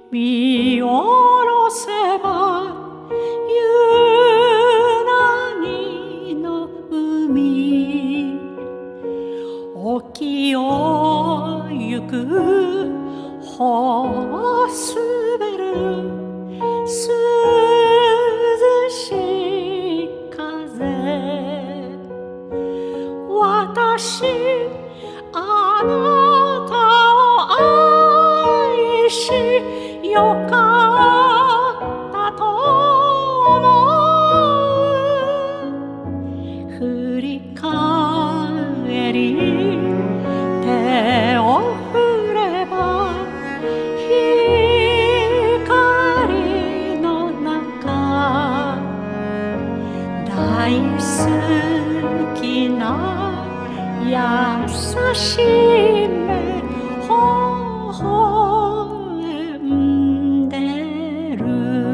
見下ろせば夕凪の海、沖を行くホースベル、涼しい風、私あなたを愛しよかったと思う。振り返り手を振れば光の中、大好きな優しい目微笑んでる。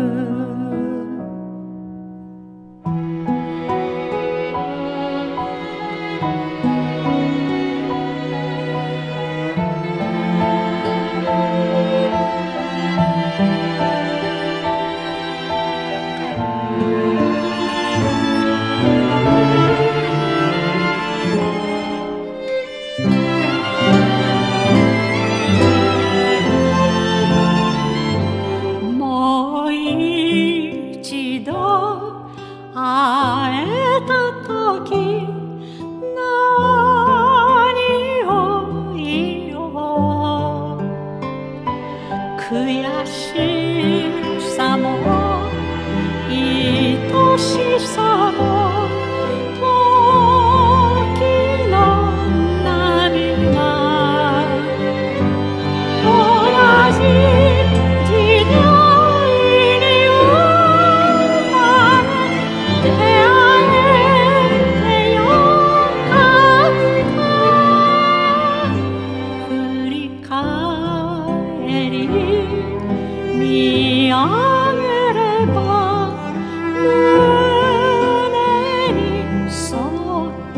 会えた時何を言おう、悔しさも愛しさも時の波が同じ時代見上げれば胸にそっと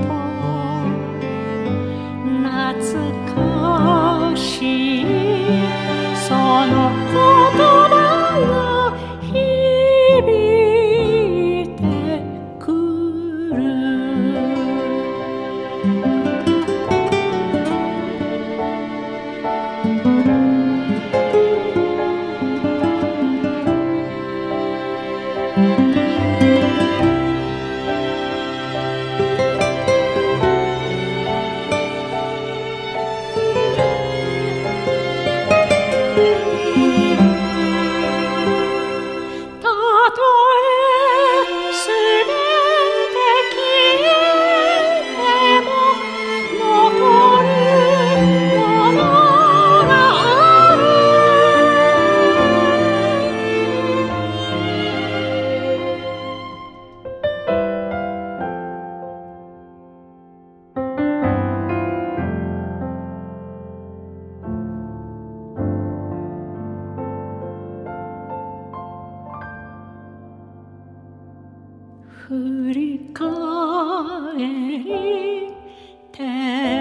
懐かしいその言葉が響いてくる。振り返りて